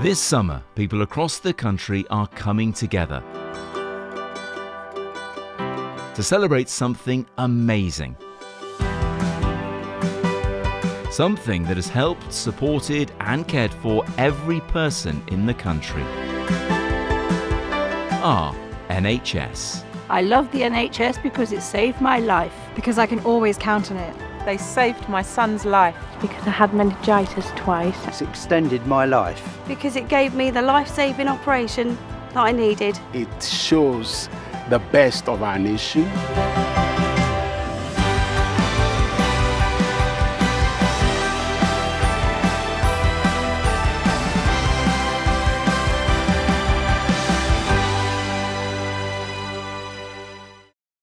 This summer, people across the country are coming together to celebrate something amazing. Something that has helped, supported and cared for every person in the country. Our NHS. I love the NHS because it saved my life. Because I can always count on it. They saved my son's life. Because I had meningitis twice. It's extended my life. Because it gave me the life-saving operation that I needed. It shows the best of our nation.